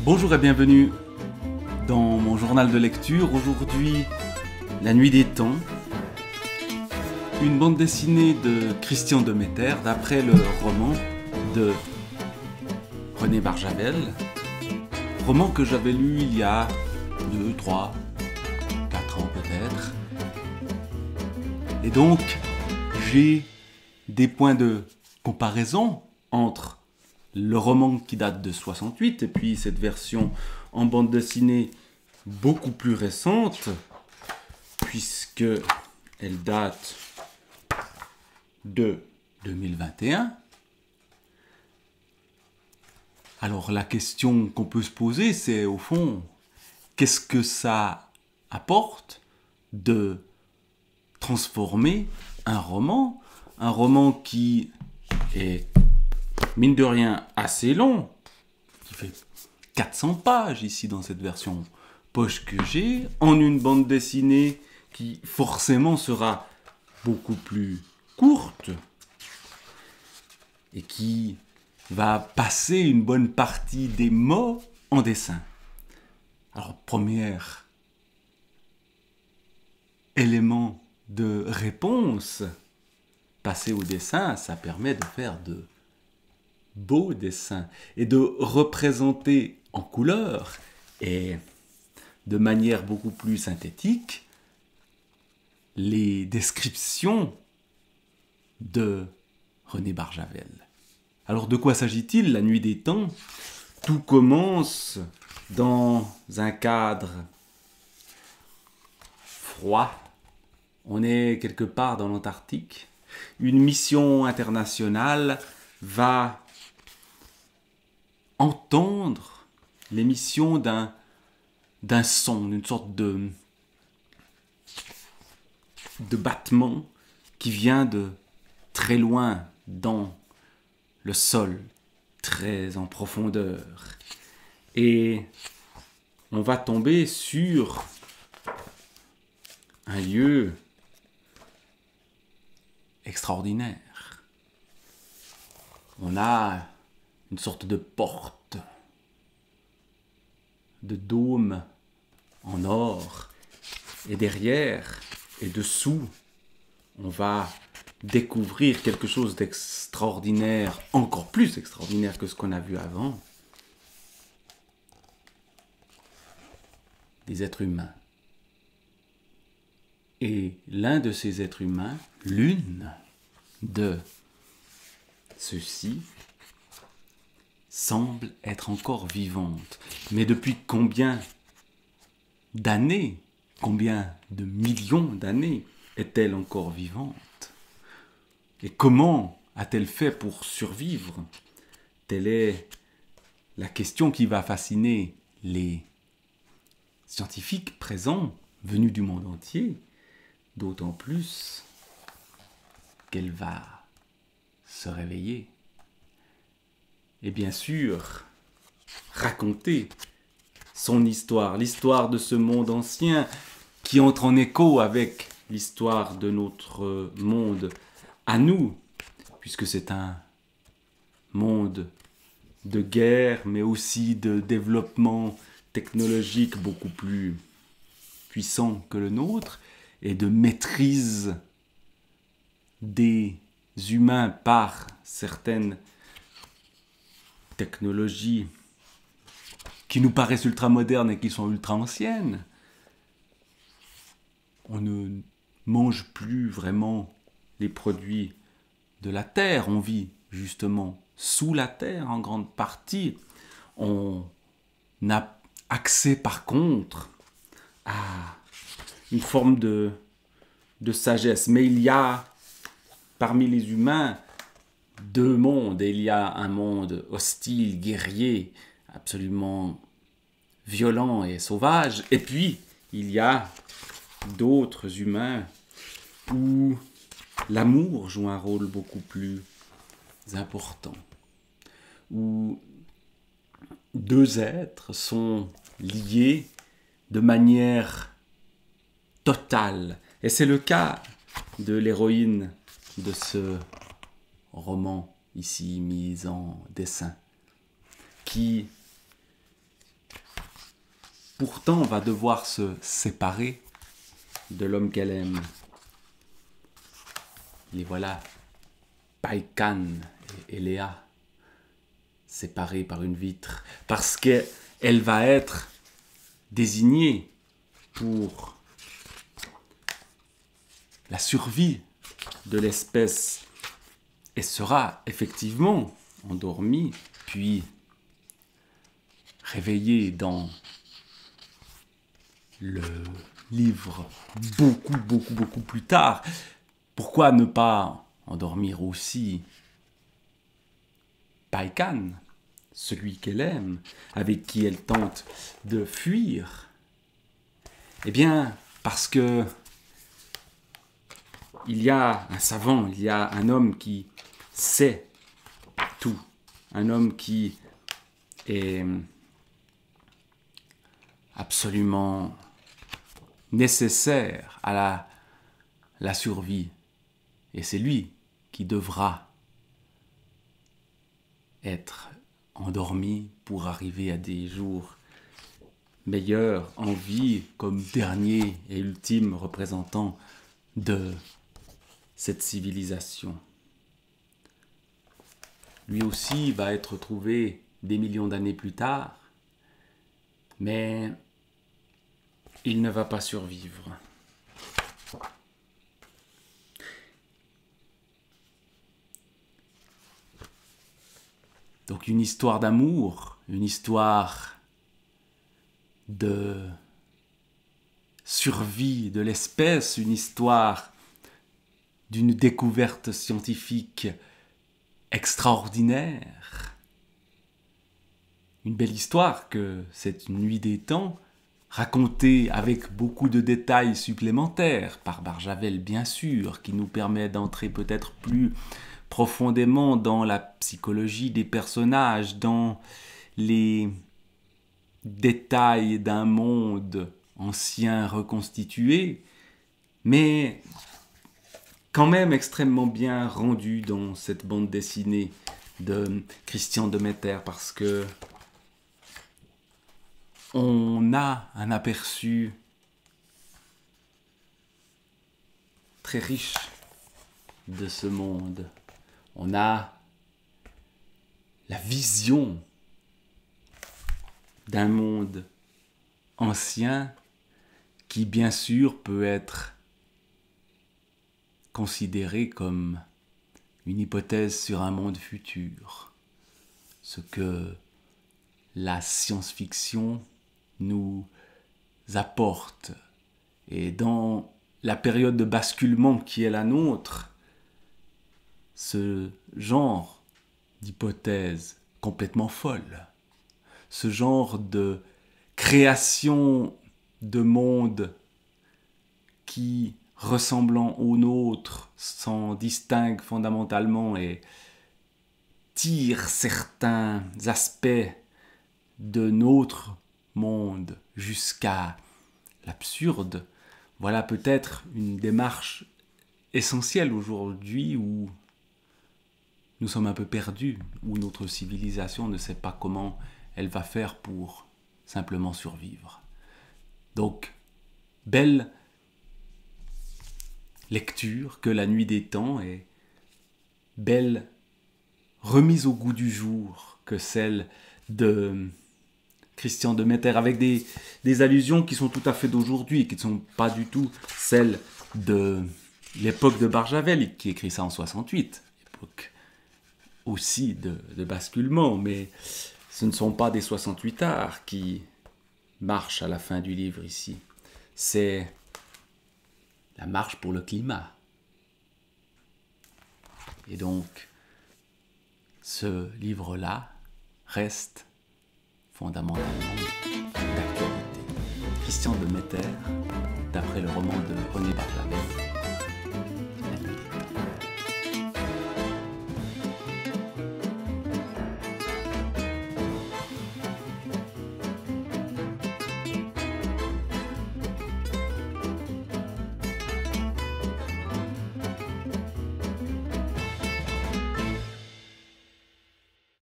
Bonjour et bienvenue dans mon journal de lecture. Aujourd'hui, La Nuit des Temps, une bande dessinée de Christian Demeter d'après le roman de René Barjavel, roman que j'avais lu il y a 2, 3, 4 ans peut-être. Et donc, j'ai des points de comparaison entre le roman qui date de 68 et puis cette version en bande dessinée beaucoup plus récente, puisque elle date de 2021. Alors la question qu'on peut se poser, c'est au fond, qu'est-ce que ça apporte de transformer un roman qui est mine de rien assez long, qui fait 400 pages ici dans cette version poche que j'ai, en une bande dessinée qui forcément sera beaucoup plus courte et qui va passer une bonne partie des mots en dessin. Alors, premier élément de réponse, passer au dessin, ça permet de faire de beaux dessins et de représenter en couleur et de manière beaucoup plus synthétique les descriptions de René Barjavel. Alors de quoi s'agit-il? La Nuit des Temps, tout commence dans un cadre froid. On est quelque part dans l'Antarctique. Une mission internationale va entendre l'émission d'un son, d'une sorte de battement qui vient de très loin dans le sol, très en profondeur. Et on va tomber sur un lieu extraordinaire. On a une sorte de porte, de dôme en or, et derrière et dessous, on va découvrir quelque chose d'extraordinaire, encore plus extraordinaire que ce qu'on a vu avant. Des êtres humains. Et l'un de ces êtres humains, l'une de ceux-ci, semble être encore vivante. Mais depuis combien d'années, combien de millions d'années est-elle encore vivante? Et comment a-t-elle fait pour survivre? Telle est la question qui va fasciner les scientifiques présents, venus du monde entier, d'autant plus qu'elle va se réveiller. Et bien sûr, raconter son histoire, l'histoire de ce monde ancien qui entre en écho avec l'histoire de notre monde à nous, puisque c'est un monde de guerre, mais aussi de développement technologique beaucoup plus puissant que le nôtre, et de maîtrise des humains par certaines technologies qui nous paraissent ultra modernes et qui sont ultra anciennes. On ne mange plus vraiment les produits de la terre, on vit justement sous la terre en grande partie. On a accès par contre à une forme de sagesse, mais il y a parmi les humains deux mondes. Il y a un monde hostile, guerrier, absolument violent et sauvage, et puis il y a d'autres humains où l'amour joue un rôle beaucoup plus important, où deux êtres sont liés de manière totale. Et c'est le cas de l'héroïne de ce roman ici mis en dessin, qui pourtant va devoir se séparer de l'homme qu'elle aime. Les voilà, Païkan et Léa, séparés par une vitre, parce qu'elle va être désignée pour la survie de l'espèce et sera effectivement endormie, puis réveillée dans le livre beaucoup plus tard. Pourquoi ne pas endormir aussi Païkan, celui qu'elle aime, avec qui elle tente de fuir? Eh bien, parce que il y a un savant, il y a un homme qui sait tout, un homme qui est absolument nécessaire à la survie. Et c'est lui qui devra être endormi pour arriver à des jours meilleurs en vie comme dernier et ultime représentant de cette civilisation. Lui aussi va être trouvé des millions d'années plus tard, mais il ne va pas survivre. Donc une histoire d'amour, une histoire de survie de l'espèce, une histoire d'une découverte scientifique extraordinaire. Une belle histoire que cette nuit des temps, racontée avec beaucoup de détails supplémentaires, par Barjavel bien sûr, qui nous permet d'entrer peut-être plus profondément dans la psychologie des personnages, dans les détails d'un monde ancien reconstitué, mais quand même extrêmement bien rendu dans cette bande dessinée de Christian Demeter, parce que on a un aperçu très riche de ce monde. On a la vision d'un monde ancien qui, bien sûr, peut être considéré comme une hypothèse sur un monde futur. Ce que la science-fiction nous apporte. Et dans la période de basculement qui est la nôtre, ce genre d'hypothèse complètement folle, ce genre de création de monde qui, ressemblant au nôtre, s'en distingue fondamentalement et tire certains aspects de notre monde jusqu'à l'absurde, voilà peut-être une démarche essentielle aujourd'hui où nous sommes un peu perdus, où notre civilisation ne sait pas comment elle va faire pour simplement survivre. Donc, belle lecture que La Nuit des Temps et belle remise au goût du jour que celle de Christian Demeter, avec des allusions qui sont tout à fait d'aujourd'hui, qui ne sont pas du tout celles de l'époque de Barjavel, qui écrit ça en 68, époque aussi de basculement, mais ce ne sont pas des 68 arts qui marchent à la fin du livre ici. C'est la marche pour le climat. Et donc, ce livre-là reste fondamentalement d'actualité. Christian Demeter, d'après le roman de René Barjavel,